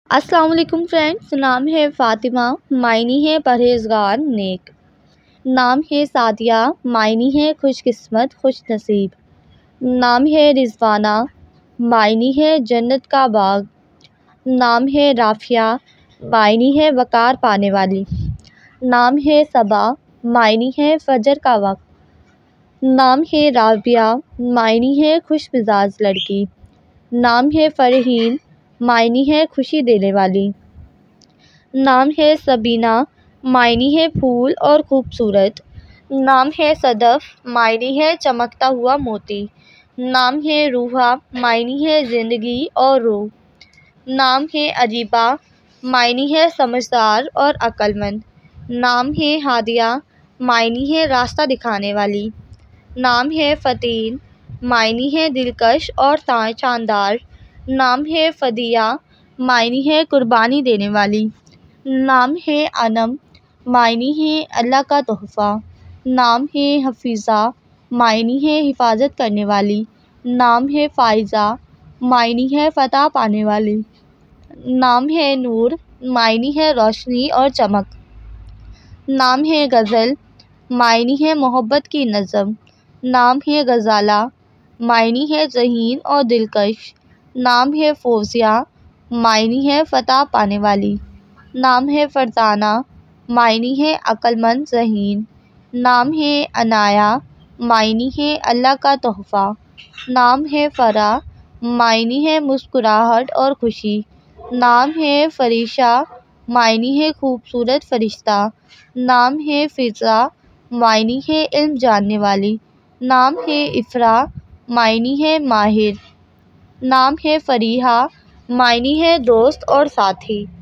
السلام علیکم فرینڈز، نام ہے فاطمہ، معنی ہے پرہیزگار نیک۔ نام ہے سعدیہ، معنی ہے خوش قسمت خوش نصیب۔ نام ہے رضوانہ، معنی ہے جنت کا باغ۔ نام ہے رافعہ، معنی ہے وقار پانے والی۔ نام ہے صبا، معنی ہے فجر کا وقت۔ نام ہے رابعہ، معنی ہے خوش مزاج لڑکی۔ نام ہے فرحین، معنی ہے خوشی دینے والی۔ نام ہے سبینہ، معنی ہے پھول اور خوبصورت۔ نام ہے صدف، معنی ہے چمکتا ہوا موتی۔ نام ہے روحا، معنی ہے زندگی اور روح۔ نام ہے عجیبہ، معنی ہے سمجھدار اور عقل مند۔ نام ہے ہادیہ، معنی ہے راستہ دکھانے والی۔ نام ہے فطین، معنی ہے دلکش اور شاندار۔ نام ہے فدیہ، معنی ہے قربانی دینے والی۔ نام ہے انم، معنی ہے اللہ کا تحفہ۔ نام ہے حفیظہ، معنی ہے حفاظت کرنے والی۔ نام ہے فائزہ، معنی ہے فتح پانے والی۔ نام ہے نور، معنی ہے روشنی اور چمک۔ نام ہے غزل، معنی ہے محبت کی نظم۔ نام ہے غزالہ، معنی ہے ذہین اور دلکش۔ نام ہے فوزیہ، معنی ہے فتح پانے والی۔ نام ہے فرزانہ، معنی ہے عقل مند ذہین۔ نام ہے عنایہ، معنی ہے اللہ کا تحفہ۔ نام ہے فرح، معنی ہے مسکراہٹ اور خوشی۔ نام ہے فریشہ، معنی ہے خوبصورت فرشتہ۔ نام ہے فضہ، معنی ہے علم جاننے والی۔ نام ہے افراء، معنی ہے ماہر۔ نام ہے فریحہ، معنی ہے دوست اور ساتھی۔